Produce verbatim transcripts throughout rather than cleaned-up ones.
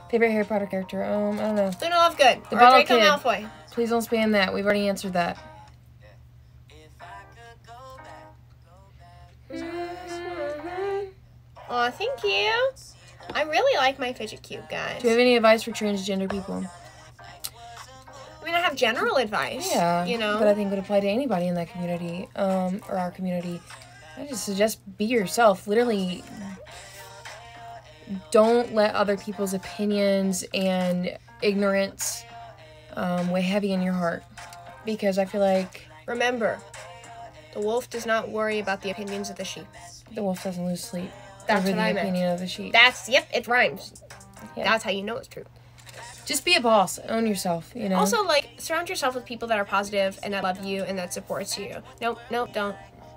Favorite Harry Potter character? Um, I don't know. Luna Lovegood. The or Bottle Draco Kid. Malfoy. Please don't spam that. We've already answered that. Aw, thank you. I really like my fidget cube, guys. Do you have any advice for transgender people? I mean, I have general advice. Yeah, You know? but I think it would apply to anybody in that community, um, or our community. I just suggest be yourself. Literally, don't let other people's opinions and ignorance um, weigh heavy in your heart. Because I feel like Remember, the wolf does not worry about the opinions of the sheep. the wolf doesn't lose sleep That's over what the I meant. opinion of the sheep. That's, yep, it rhymes. Yeah. That's how you know it's true. Just be a boss. Own yourself, you know? Also, like, surround yourself with people that are positive and that love you and that supports you. Nope, nope, don't.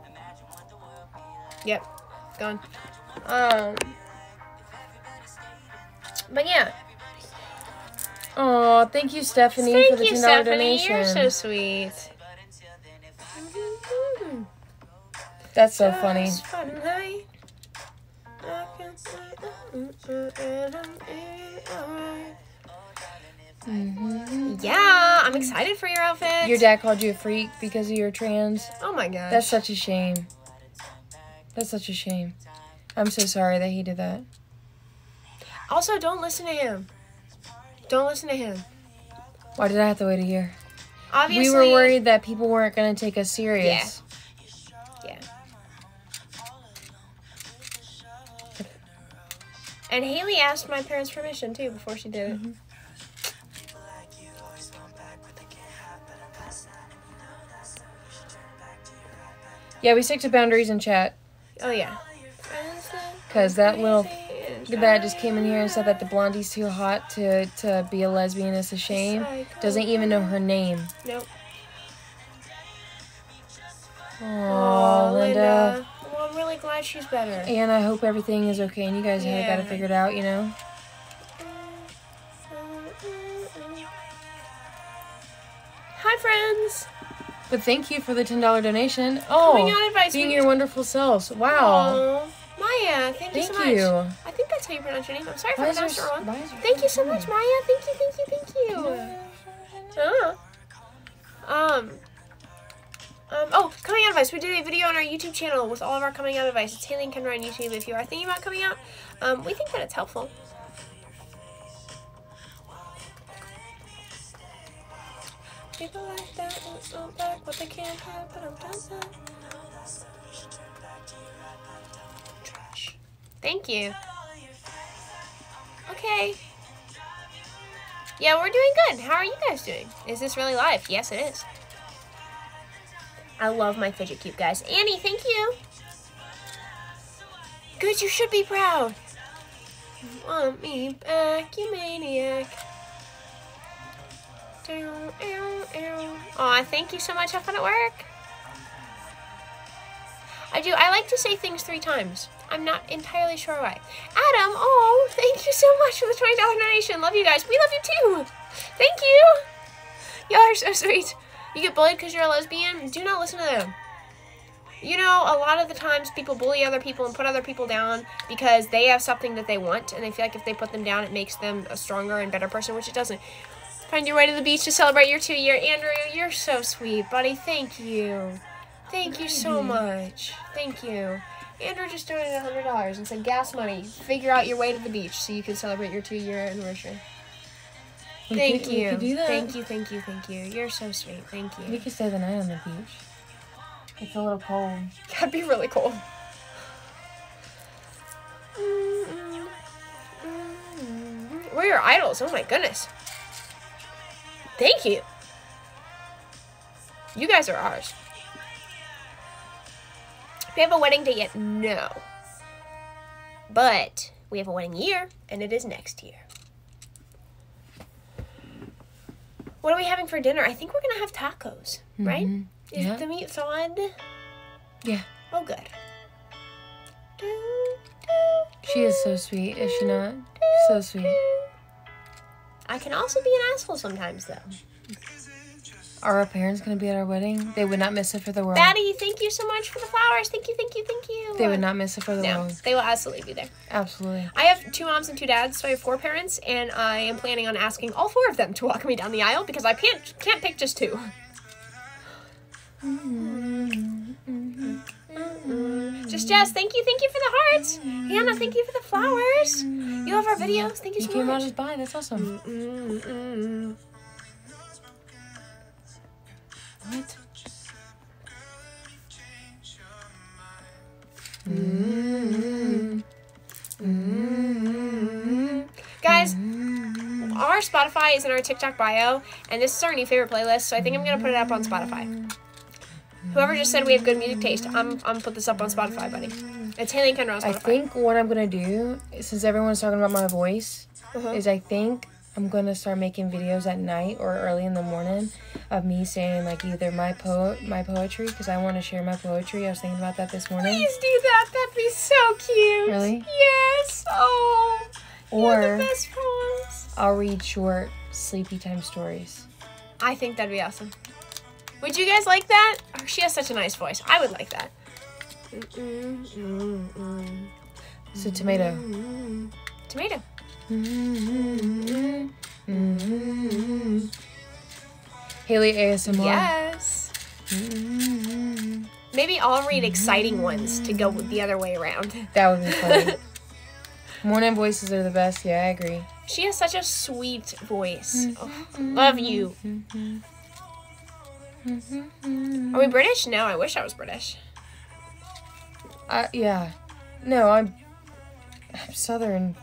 Yep, gone. Um, but yeah. Aw, thank you, Stephanie, Thank for the you, ten dollars Stephanie. donation. You're so sweet. That's so funny. Mm-hmm. Yeah, I'm excited for your outfit. Your dad called you a freak because of your trans. Oh my gosh. That's such a shame. That's such a shame. I'm so sorry that he did that. Also, don't listen to him. Don't listen to him. Why did I have to wait a year? Obviously, We were worried that people weren't going to take us serious. Yeah. And Haley asked my parents' permission too before she did it. Mm-hmm. Yeah, we stick to boundaries in chat. Oh yeah. Because that little that just came in here and said that the blondie's too hot to, to be a lesbian is a shame. Doesn't even know her name. Nope. Aw, Aw, Linda. Well, I'm really glad she's better. And I hope everything is okay and you guys have got it Yeah. figured out, you know? Hi, friends. But thank you for the ten dollars donation. Oh, Coming out advice. being we- your wonderful selves. Wow. Aw, Maya, thank you Thank so much. you. I think that's how you pronounce your name. I'm sorry if Why I is pronounced there it s- wrong. why is there Thank you so so much, much? Maya. Thank you, thank you, thank you. Uh. Um. Um, oh, coming out advice. We did a video on our YouTube channel with all of our coming out advice. It's Haley and Kendra on YouTube. If you are thinking about coming out, um, we think that it's helpful. People like that won't go back what they can't have, but I'm done that. Trash. Thank you. Okay. Yeah, we're doing good. How are you guys doing? Is this really live? Yes, it is. I love my fidget cube, guys. Annie, thank you. Good, you should be proud. Want me back, you maniac. Aw, thank you so much. Have fun at work. I do. I like to say things three times. I'm not entirely sure why. Adam, oh, thank you so much for the twenty dollars donation. Love you guys. We love you too. Thank you. Y'all are so sweet. You get bullied because you're a lesbian? Do not listen to them. You know, a lot of the times people bully other people and put other people down because they have something that they want, and they feel like if they put them down, it makes them a stronger and better person, which it doesn't. Find your way to the beach to celebrate your two-year. Andrew, you're so sweet, buddy. Thank you. Thank you so much. Thank you. Andrew just donated one hundred dollars and said, gas money. Figure out your way to the beach so you can celebrate your two-year anniversary. We Thank could- we you. could do that. Thank you, thank you, thank you. You're so sweet. Thank you. We could stay the night on the beach. It's a little cold. That'd be really cool. We're your idols. Oh my goodness. Thank you. You guys are ours. Do we have a wedding date yet? No. But we have a wedding year, and it is next year. What are we having for dinner? I think we're going to have tacos, right? Mhm. Is Yeah. the meat thawed? Yeah. Oh, good. She is so sweet, is she not? So sweet. I can also be an asshole sometimes, though. Are our parents going to be at our wedding? They would not miss it for the world. Batty, thank you so much for the flowers. Thank you, thank you, thank you. They would not miss it for the No, world. they will absolutely be there. Absolutely. I have two moms and two dads, so I have four parents, and I am planning on asking all four of them to walk me down the aisle because I can't can't pick just two. Just Jess, thank you, thank you for the hearts. Hannah, thank you for the flowers. You love our videos. Thank you You so came out much. as bi. That's awesome. Mm-mm-mm. What? Mm. Mm. Guys, our Spotify is in our TikTok bio, and this is our new favorite playlist, so I think I'm going to put it up on Spotify. Whoever just said we have good music taste, I'm, I'm going to put this up on Spotify, buddy. It's Haley and Kendra on Spotify. I think what I'm going to do, since everyone's talking about my voice, Uh-huh. is I think I'm going to start making videos at night or early in the morning of me saying, like, either my po- my poetry, because I want to share my poetry. I was thinking about that this morning. Please do that. That'd be so cute. Really? Yes. Oh. Or You're the best poems. I'll read short sleepy time stories. I think that'd be awesome. Would you guys like that? Oh, she has such a nice voice. I would like that. Mm-mm, mm-mm. So tomato. Mm-mm. Tomato. Mm-hmm. Mm-hmm. Haley A S M R. Yes. Mm-hmm. Maybe I'll read exciting ones to go the other way around. That would be funny. Morning voices are the best. Yeah, I agree. She has such a sweet voice. Oh, love you. Are we British? No, I wish I was British. Uh, yeah. No, I'm, I'm Southern.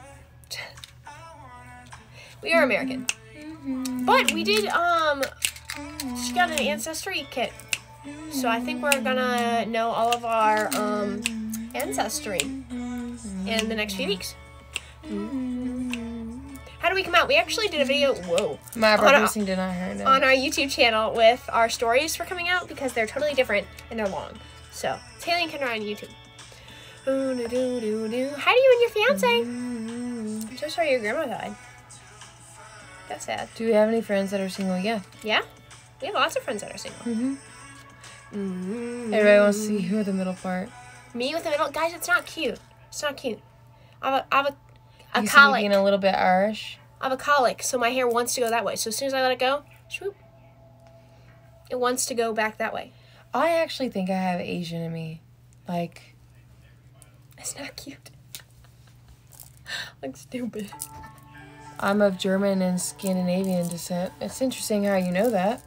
We are American. But we did, um, she got an ancestry kit. So I think we're gonna know all of our, um, ancestry in the next few weeks. How do we come out? We actually did a video, whoa, My On a- broadcasting did not hurt. No. on our YouTube channel with our stories for coming out because they're totally different and they're long. So, it's Haley and Kendra on YouTube. Ooh, doo, doo, doo, doo. How do you and your fiance? I'm so sorry your grandma died. That's sad. Do we have any friends that are single? Yeah. Yeah? We have lots of friends that are single. Mm-hmm. Mm-hmm. Everybody wants to see who the middle part. Me with the middle. Guys, it's not cute. It's not cute. I have a, I have a, a You see me colic. being a little bit Irish. I have a colic, so my hair wants to go that way. So as soon as I let it go, swoop, it wants to go back that way. I actually think I have Asian in me. Like, It's not cute. Like stupid. I'm of German and Scandinavian descent. It's interesting how you know that.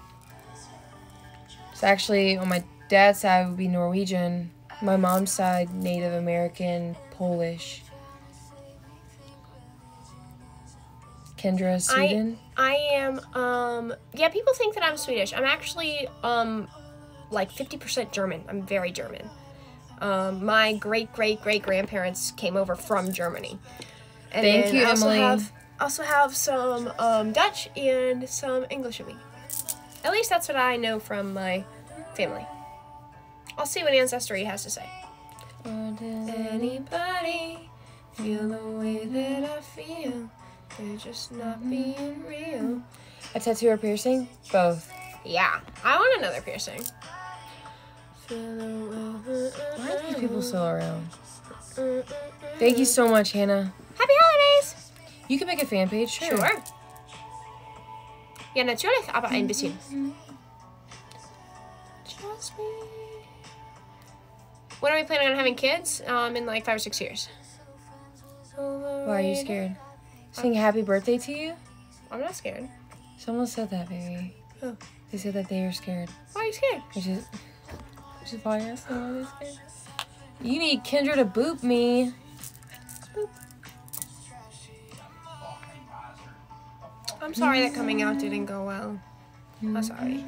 It's actually, on my dad's side would be Norwegian. My mom's side, Native American, Polish. Kendra, Sweden? I am, um, yeah, people think that I'm Swedish. I'm actually, um, like fifty percent German. I'm very German. Um, my great-great-great-grandparents came over from Germany. And Thank then you, I also Emily. Have, also have some, um, Dutch and some English in me. At least that's what I know from my family. I'll see what Ancestry has to say. Or does Anybody feel the way that I feel? They're just not being real. a tattoo or piercing? Both. Yeah, I want another piercing. Why are these people still around? Thank you so much, Hannah. Happy holidays! You can make a fan page, sure. Sure. Ja, natürlich, aber ein bisschen. Just me. When are we planning on having kids? Um, in like five or six years. Why are you scared? Sing happy birthday to you? I'm not scared. Someone said that, baby. Who? They said that they were scared. Why are you scared? Which is, which is why I asked them why they're scared. You need Kendra to boop me. I'm sorry that coming out didn't go well. I'm sorry.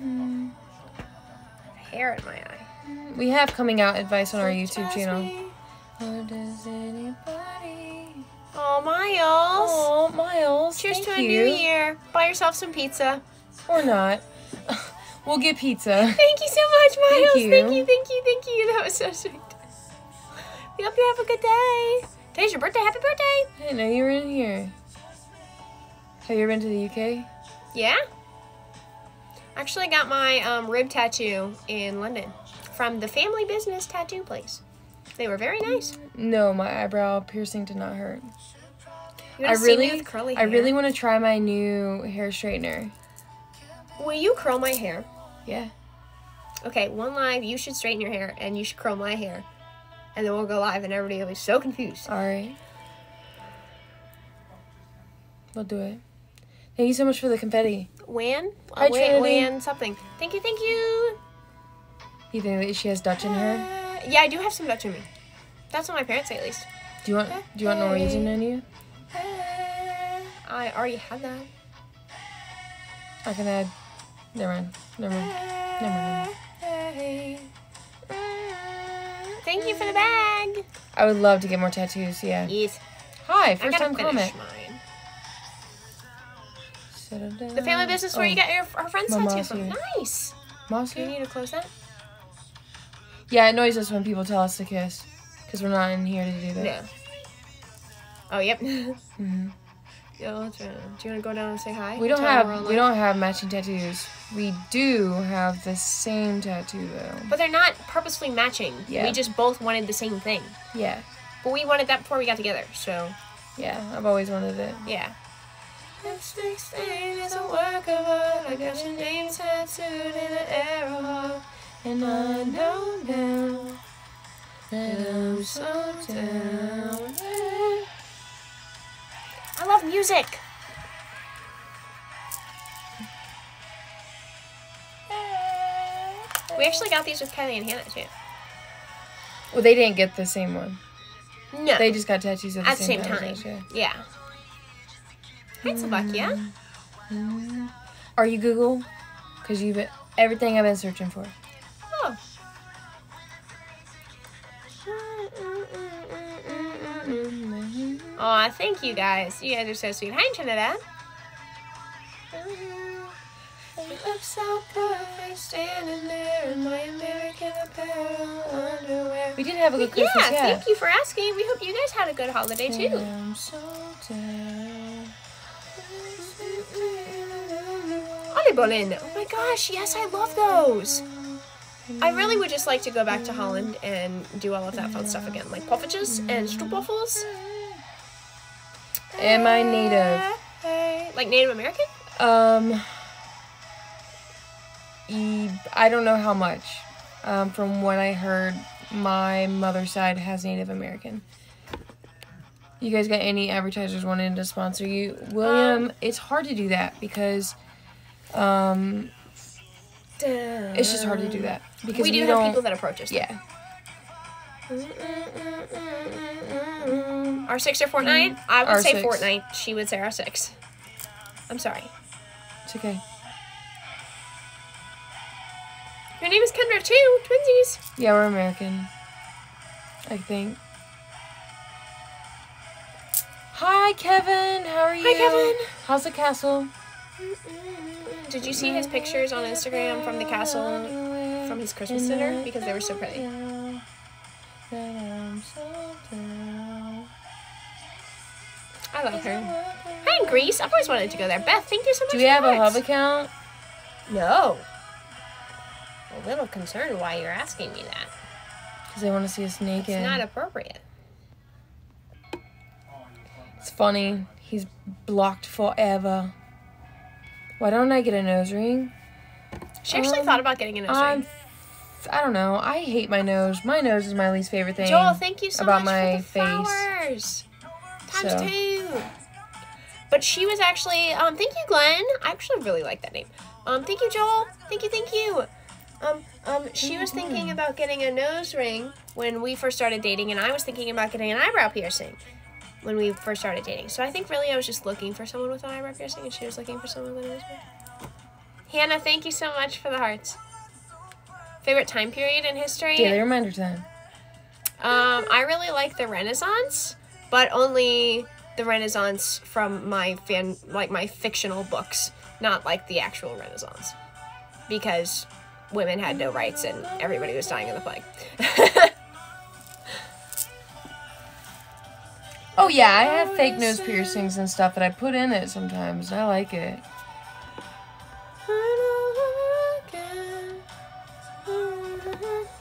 Hair in my eye. We have coming out advice on our YouTube Just channel. me. Or does anybody? Oh, Miles. Oh, Miles. Cheers thank to a you. new year. Buy yourself some pizza. Or not. We'll get pizza. Thank you so much, Miles. you. Thank you, thank you, thank you. That was so sweet. We hope you have a good day. Today's your birthday. Happy birthday. I didn't know you were in here. Have you ever been to the U K? Yeah? Actually, I got my um, rib tattoo in London from the Family Business tattoo place. They were very nice. No, my eyebrow piercing did not hurt. You I wanna see me really, with curly I hair? really want to try my new hair straightener. Will you curl my hair? Yeah. Okay, one live, you should straighten your hair, and you should curl my hair. And then we'll go live, and everybody will be so confused. All right. We'll do it. Thank you so much for the confetti. Wan? Hi, Uh, Wan, Trinity. Wan something. Thank you, thank you. You think that she has Dutch in her? Uh, yeah, I do have some Dutch in me. That's what my parents say, at least. Do you want Do you want Norwegian in you? I already had that. I can add. Never mind. Never mind. Never mind. Thank you for the bag. I would love to get more tattoos. Yeah. Yes. Hi, I first gotta time finish comment. mine. Settle down. The Family Business where Oh, you got your her friend's my tattoo mom's from. here. Nice. Moss Do you here? need to close that? Yeah, it annoys us when people tell us to kiss, because we're not in here to do that. No. Oh, yep. hmm Yo, let's, uh, do you want to go down and say hi? We don't Tell them we're have on we live? don't have matching tattoos. We do have the same tattoo though. But they're not purposefully matching. Yeah. We just both wanted the same thing. Yeah, But we wanted that before we got together, so yeah. I've always wanted it. yeah. This sixteen is a work of art. I got your name tattooed in an arrow heart. And I know now that I'm so down. I love music. We actually got these with Kylie and Hannah too. Well, they didn't get the same one. No. They just got tattoos at the at the same, same time. as us, yeah. Yeah. Hi, Slovakia. Are you Google? Because you've been, everything I've been searching for. Oh. Aw, thank you guys. You guys are so sweet. Hi, Trinidad. You look so perfect standing there in my American Apparel underwear. We did have a good Yeah, Christmas, yeah. thank you for asking. We hope you guys had a good holiday too. I'm so down. Oliebollen. Oh my gosh, yes, I love those. I really would just like to go back to Holland and do all of that fun stuff again, like poffertjes and stroopwafels. Am I native? Like Native American? Um, e- I don't know how much. Um, from what I heard, my mother's side has Native American. You guys got any advertisers wanting to sponsor you? William, Um, it's hard to do that because um, it's just hard to do that. Because We do have don't, people that approach us. Yeah. R six or Fortnite? I would R say six. Fortnite. She would say R six. I'm sorry. It's okay. Your name is Kendra too. Twinsies. Yeah, we're American. I think. Hi, Kevin. How are you? Hi, Kevin. How's the castle? Did you see his pictures on Instagram from the castle from his Christmas dinner? Because they were so pretty. I love her. Hi, in Greece. I've always wanted to go there. Beth, thank you so much Do we for have the a hub hearts. account? No. A little concerned why you're asking me that. Because they want to see us naked. It's not appropriate. It's funny. He's blocked forever. Why don't I get a nose ring? She actually Um, thought about getting a nose I'm, ring. I don't know. I hate my nose. My nose is my least favorite thing. Joel, thank you so about much my for the face. flowers. Times So. two. But she was actually, um, thank you, Glenn. I actually really like that name. Um, thank you, Joel. Thank you, thank you. Um, um, she was thinking about getting a nose ring when we first started dating, and I was thinking about getting an eyebrow piercing when we first started dating. So I think really I was just looking for someone with an eyebrow piercing, and she was looking for someone with a nose ring. Hannah, thank you so much for the hearts. Favorite time period in history? Daily reminder time. Um, I really like the Renaissance, but only the Renaissance from my fan, like my fictional books, not like the actual Renaissance, because women had no rights and everybody was dying of the plague. Oh yeah, I have fake nose piercings and stuff that I put in it sometimes. I like it.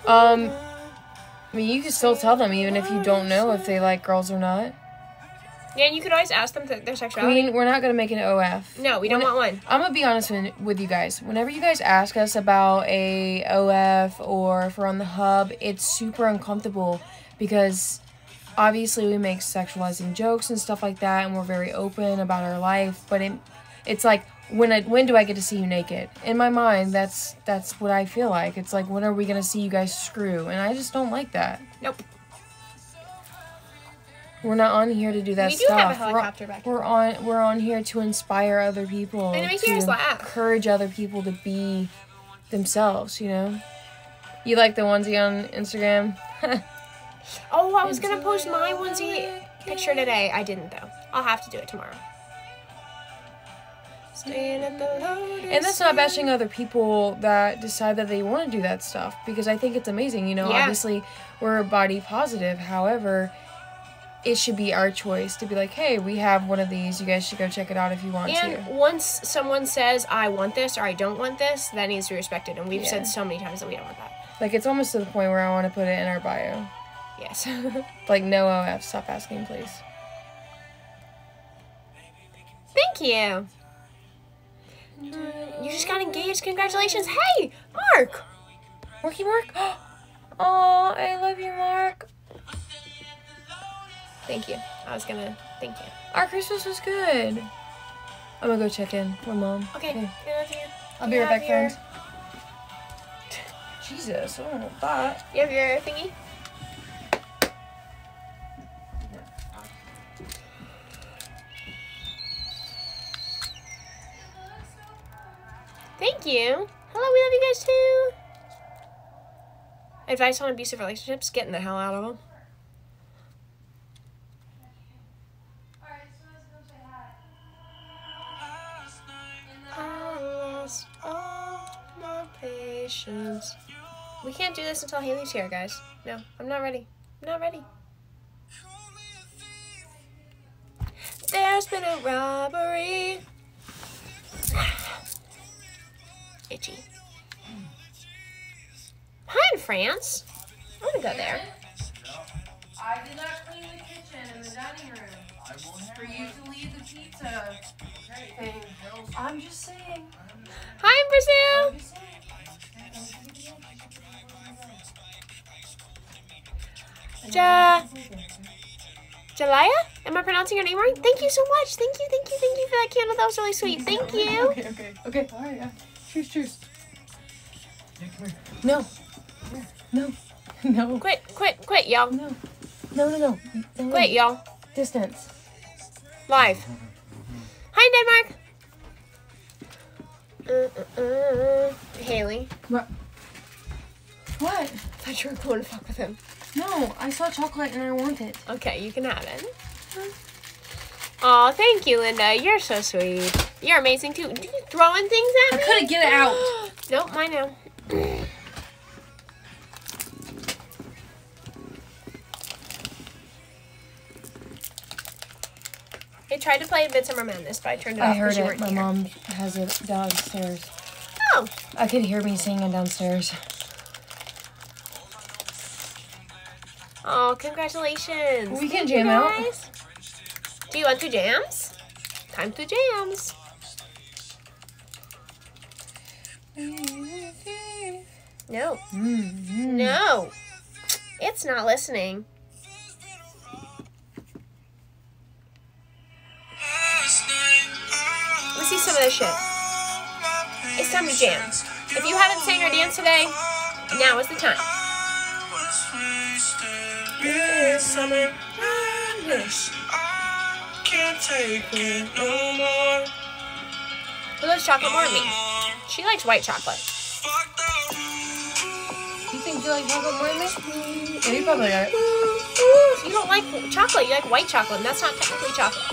Um, I mean, you can still tell them even if you don't know if they like girls or not. Yeah, and you could always ask them th- their I sexuality. mean, we're not gonna make an O F. No, we don't When- want one. I'm gonna be honest with, with you guys. Whenever you guys ask us about a O F or if we're on the hub, it's super uncomfortable because obviously we make sexualizing jokes and stuff like that, and we're very open about our life. But it, it's like when I, when do I get to see you naked? In my mind, that's that's what I feel like. It's like, when are we gonna see you guys screw? And I just don't like that. Nope. We're not on here to do that We do stuff. have a helicopter back here. We're on we're on here to inspire other people. And to make to you guys laugh. encourage other people to be themselves, you know? You like the onesie on Instagram? Oh, I was gonna post my onesie picture today. I didn't though. I'll have to do it tomorrow. Staying at the Lotus. And that's not bashing other people that decide that they want to do that stuff, because I think it's amazing, you know? Yeah. Obviously, we're body positive. However, it should be our choice to be like, hey, we have one of these. You guys should go check it out if you want And to. once someone says, I want this or I don't want this, that needs to be respected. And we've Yeah. said so many times that we don't want that. Like, it's almost to the point where I want to put it in our bio. Yes. Like, no O F. Stop asking, please. Thank you. You just got engaged. Congratulations. Hey, Mark. Marky Mark? Oh, I love you, Mark. Thank you. I was gonna. Thank you. Our Christmas was good. I'm gonna go check in with Mom. Okay. Good with you. I'll Do be you right back, have your- friends. Jesus, I don't know that. You have your thingy? Thank you. Hello, we love you guys too. Advice on abusive relationships: getting the hell out of them. I lost all my patience. We can't do this until Haley's here, guys. No, I'm not ready. I'm not ready. There's been a robbery. Itchy. Hi, in France. I want to go there. I did not clean the kitchen and the dining room for you to leave the pizza thing. I'm just saying. Hi, in Brazil. Ja, Jalaya? Am I pronouncing your name right? Thank you so much. Thank you, thank you, thank you for that candle. That was really sweet. Thank you. Okay, okay, okay. All right, yeah. Cheers, cheers. No. No. No. Quit, quit, quit, y'all. No. No, no, no. no. Quit, y'all. Distance. Live. Hi, Denmark. Uh, uh, uh. Haley. What? What? I thought you were going to fuck with him. No, I saw chocolate and I want it. Okay, you can have it. Aw, thank you, Linda. You're so sweet. You're amazing, too. You throwing things at I me? couldn't get it out. Nope, mine now. I tried to play Midsummer Madness, but I turned it I off heard because you it. weren't My here. mom has it downstairs. Oh, I could hear me singing downstairs. oh, congratulations. We can Thank you, jam out. guys. Do you want to jams? Time to jams. No. Mm-hmm. No. It's not listening. Let's see some of this shit. It's time to jam. If you haven't sang or danced today, now is the time. This summer madness, I can't take it no more. Who loves chocolate more than me? She likes white chocolate. Fucked up. You think you like chocolate more than me? Yeah, you probably got it. You don't like chocolate, you like white chocolate, and that's not technically chocolate.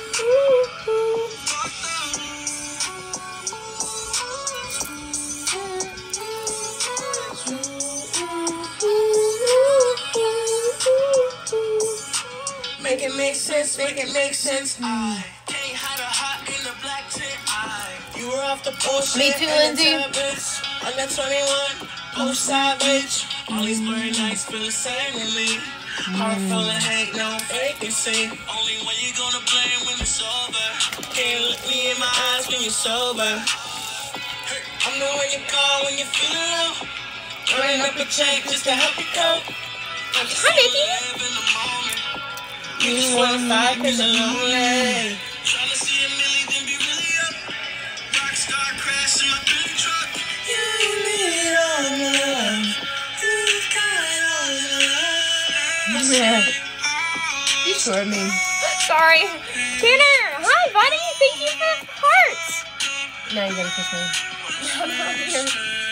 Make it make sense, make it make sense. I can't hide a hot in the black tent. I, you were off the bullshit. Me too, and the Lindsay. tablets. Under twenty-one, post savage. All these blurry nights feel the same with me. Heart full of hate, no vacancy. Only when you gonna blame when it's over. Can't look me in my eyes when you're sober. I'm the one you call when you're feeling low. Running up a check just to help you cope. I'm just Hi, Mickey. live in the moment. You just wanna fight cause you're lonely. Trying to see a milli, then be really up. Rockstar crash in my big truck. You need all the love. You've got all the love. Yeah. You scored me. Sorry. Tanner, hi, buddy. Thank you for the hearts. Now you gotta kiss me. I'm not here.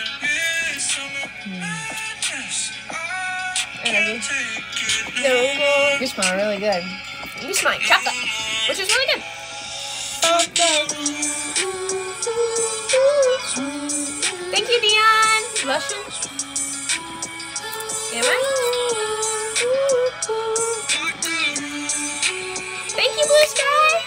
I love you. No more. You smell really good. You smell like chocolate, which is really good. Thank you, Dion. Lotion. Am I? Thank you, Blue Sky.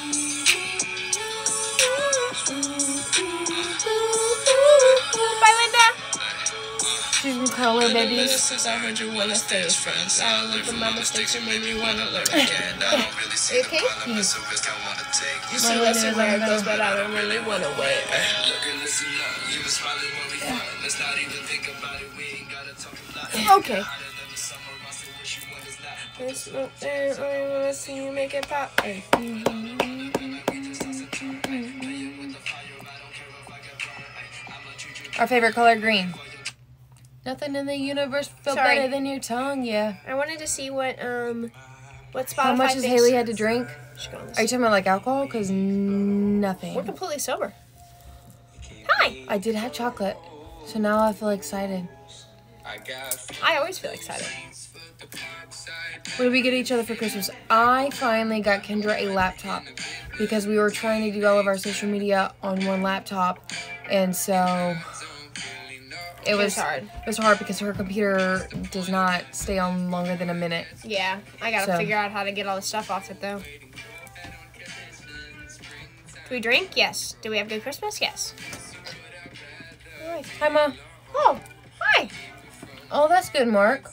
Bye, Linda. She's in color, babies. Since I heard you wanna stay as friends, I look for my mistakes, you made me wanna learn again. I don't really see Okay. the problem, it's a risk I wanna take. You My say window let's see is where on it the goes, bottom. but I don't really wanna wait. Look and listen up, you were smiling when we fought. Let's not even think about it, we ain't gotta talk a lot. Okay. Hotter than the summer, I say what you want is not. It's not there. I wanna see you make it pop. Hey. Our favorite color, green. Nothing in the universe felt Sorry. better than your tongue, yeah. I wanted to see what um what Spotify How much has thinks- Haley had to drink? She's going this- Are you talking about like alcohol? Because nothing. We're completely sober. Hi. I did have chocolate, so now I feel excited. I always feel excited. What did we get each other for Christmas? I finally got Kendra a laptop because we were trying to do all of our social media on one laptop, and so it was was hard. It was hard because her computer does not stay on longer than a minute. Yeah, I gotta So- figure out how to get all the stuff off it though. Do we drink? Yes. Do we have a good Christmas? Yes. Alright. Hi, Ma. Oh, hi. Oh, that's good, Mark.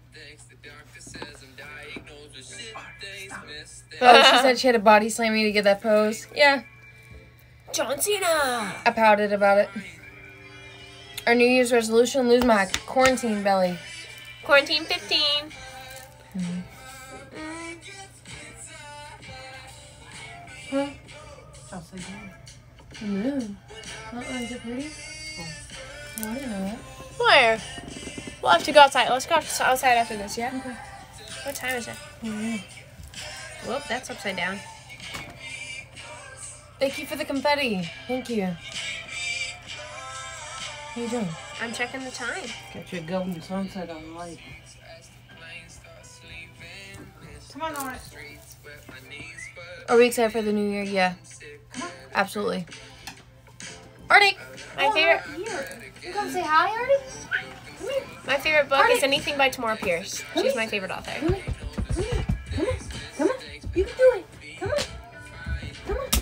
Oh, she said she had a body slam me to get that pose. Yeah, John Cena. I pouted about it. Our New Year's resolution, lose my quarantine belly. Quarantine fifteen. Huh? The moon. Uh-uh, is it pretty? Oh, I didn't know that. Where? We'll have to go outside. Let's go outside after this, yeah? Okay. What time is it? Mm-hmm. Whoop, that's upside down. Thank you for the confetti. Thank you. How you doing? I'm checking the time. Got your golden sunset on the light. Come on, Nora. Are we excited for the new year? Yeah. Absolutely. Arctic! My favorite You come say hi, Arctic? my favorite book Arctic. is anything by Tamora Pierce. She's my favorite author. Come on. Come on. Come on. Come on. You can do it. Come on. Come on.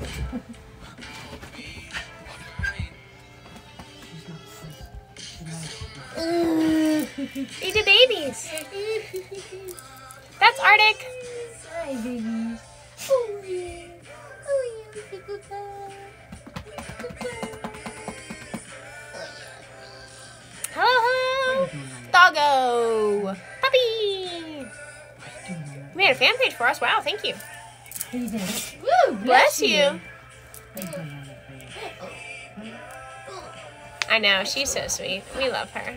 Eat the babies. That's Arctic. Hi, babies. Oh, yeah. Oh, yeah. Goodbye. Hello, hello. Doggo. Puppy. You made a fan page for us. Wow, thank you. Woo, Bless you. I know, she's so sweet. We love her.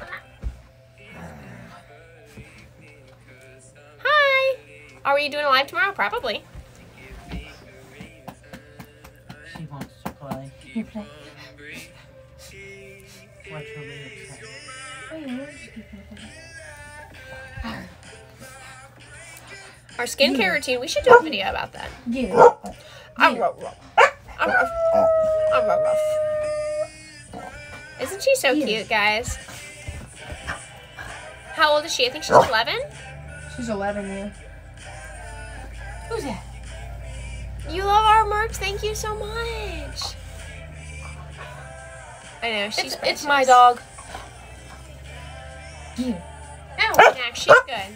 Hi. Are we doing a live tomorrow? Probably. She wants to play. Watch her be upset. Our skincare routine. We should do a video about that. Yeah. I'm rough. I'm rough. I'm rough. Isn't she so cute, guys? How old is she? I think she's eleven. She's eleven, yeah. Who's that? You love our merch. Thank you so much. I know she's It's, precious. it's my dog. Here. Oh, Max, she's good.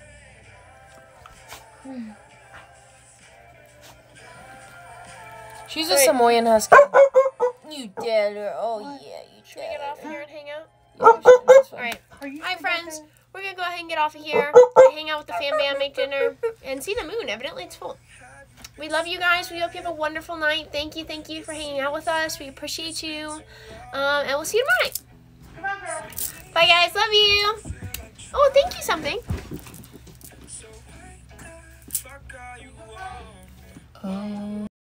She's a Alright. Samoan Husky. You did her. Oh, yeah, you Should we get off here and hang out? All Alright. Are you Hi, sure friends. about We're gonna go ahead and get off of here. Hang out with the fam bam, make dinner, and see the moon. Evidently, it's full. We love you guys. We hope you have a wonderful night. Thank you, thank you for hanging out with us. We appreciate you. Um, and we'll see you tomorrow night. that? Come on, girl. Bye, guys. Love you. Oh, thank you, something. Oh.